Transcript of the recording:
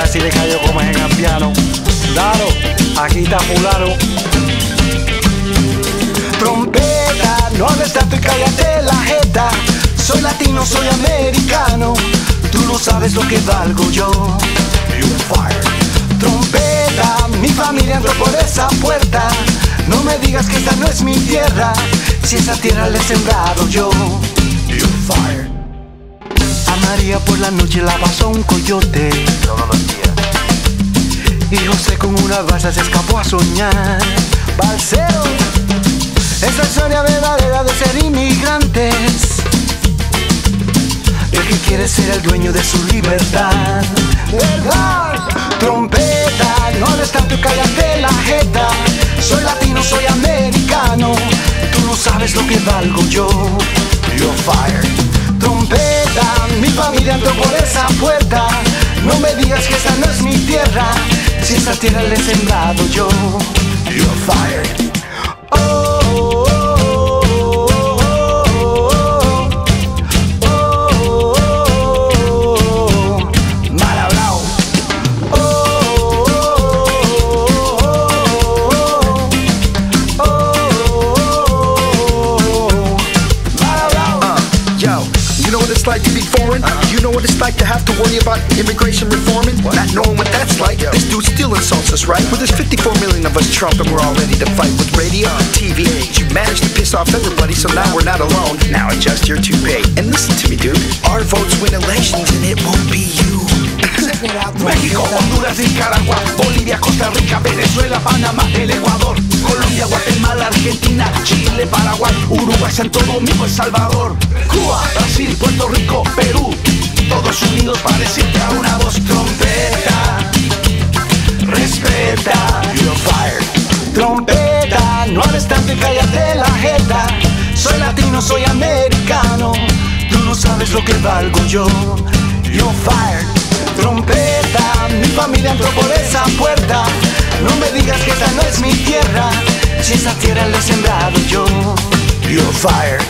así le cayó como es en el piano. Claro, aquí está Fulano. Trompeta, no hables tanto y cállate la jeta. Soy latino, soy americano. Tú no sabes lo que valgo yo. You're fired. Trompeta, mi familia entró por esa puerta. No me digas que esta no es mi tierra, si esa tierra la he sembrado yo. You're fired. A María por la noche la pasó un coyote todos los días, y José con una balsa se escapó a soñar. Balsero, esa historia verdadera de ser inmigrantes, el que quiere ser el dueño de su libertad. ¿Verdad? Trompeta, no hables tanto y cállate la jeta. Soy latino, soy americano. Tú no sabes lo que valgo yo. You're fired. Trompeta, mi familia entró por esa puerta. No me digas que esa no es mi tierra, si esa tierra la he sembrado yo. You're fired. Like to be foreign, you know what it's like to have to worry about immigration reforming, not knowing what that's like. This dude still insults us, right? Well, there's 54 million of us Trump, and we're all ready to fight with radio, TV. You managed to piss off everybody, so now we're not alone. Now adjust your toupee and listen to me, dude. Our votes win elections, and it won't be you. México, Honduras, Nicaragua, Bolivia, Costa Rica, Venezuela, Panamá, el Ecuador, Colombia, Guatemala, Argentina, Chile, Paraguay, Uruguay, Santo Domingo, El Salvador, Cuba, Brasil, Puerto Rico, Perú, todos unidos para decirte a una voz: trompeta, respeta. You're fired. Trompeta, no hables tanto y cállate la jeta. Soy latino, soy americano. Tú no sabes lo que valgo yo. You're fired. Trompeta, mi familia entró por esa puerta. No me digas que esta no es mi tierra, si esa tierra la he sembrado yo. You're fired.